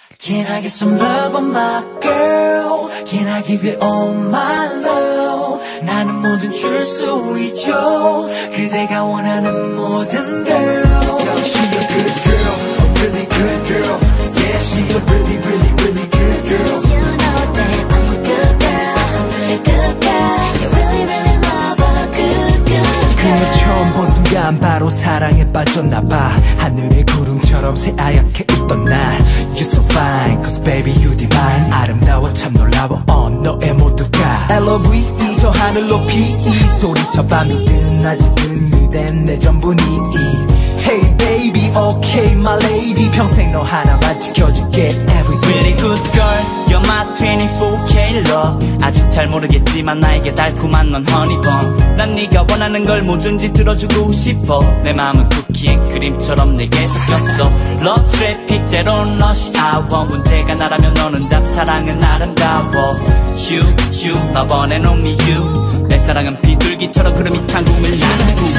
Can I get some love on my girl? Can I give you all my love? 나는 뭐든 줄 수 있죠. 그대가 원하는 모든 girl. She a good girl, a really good girl. Yeah, she a really, really, really good girl. You know that I'm a good girl, a really good girl. You really, really love a good, good girl. 그녀 처음 본 순간 바로 사랑에 빠졌나봐. 하늘의 구름처럼 새하얗게 웃던 날. You're so fine, cause baby you divine. 아름다워 참 놀라워, 너의 모두가 L-O-V-E 저 하늘 높이 이 소리쳐 밤이 든 낮이든 그댄 내 전부니. Hey baby, okay my lady. 평생 너 하나만 지켜줄게 every day. Really good girl, you're my 24K love. 아직 잘 모르겠지만 나에게 달콤한 넌 honeycomb. 난 네가 원하는 걸 뭐든지 들어주고 싶어. 내 마음은 쿠키 앤 크림처럼 내게 섞였어. Love traffic 때론 rush hour. 문제가 나라면 너는 답. 사랑은 아름다워. You, my one and only you. 내 사랑은 비둘기처럼 구름이 찬 꿈을 나는 꿈.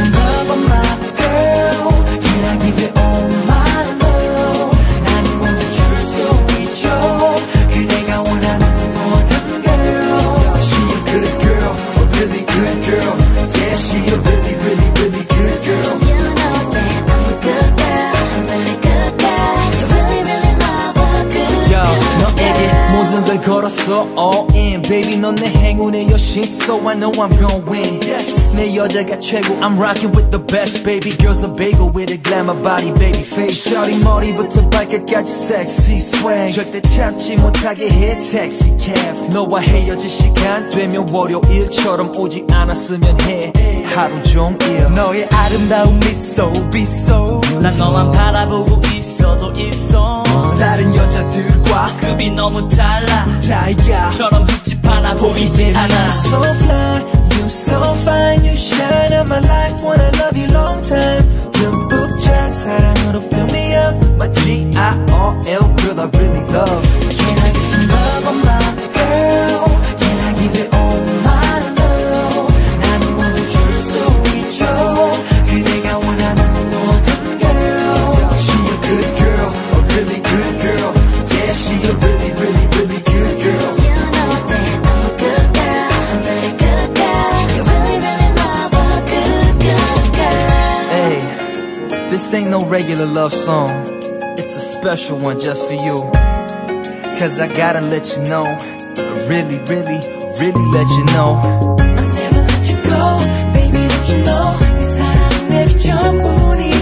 Can I give you all my love? 나는 모두 줄 수 있죠. 그대가 원하는 모든 girl. She a good girl, a really good girl. Yeah, she a really, really, really good girl. You know that I'm a good girl, a really good girl. You really, really love a good, Yo, good 너에게 girl. 모든 걸 걸었어 all in. Baby 넌 내 행운의 여신. So I know I'm gon' win. Yes. 내 여자가 최고. I'm rocking with the best. Baby girl's a bagel with a glamour body, baby face. Shawty 머리부터 발끝까지 sexy swag. 절대 참지 못하게 해 taxi cab. 너와 헤어질 시간 되면 월요일처럼 오지 않았으면 해. 하루 종일 너의 아름다운 미소 비소. 난 너만 바라보고 있어도 있어. 다른 여자들과 급이 너무 달라. 다이아처럼 흠집 하나 보이지 않아. So fly, you so fine, you shine on my life. Wanna love you long time. 듬뿍 찬 사랑으로 fill me up. My G-I-R-L, girl I really love. Can I get some love on my girl? Can I give you all my love? 나는 모두 줄 수 있죠. 그대가 원하는 모든 girl. She a good girl, a really good girl. Yeah, she a really, really, really good girl. You know that I'm a good girl, a really good girl. You really, really love a good, good girl. Hey, this ain't no regular love song. It's a special one just for you. Cause I gotta let you know, really, really, really let you know. I'll never let you go, baby, don't you know? 이 사랑은 내 전부니.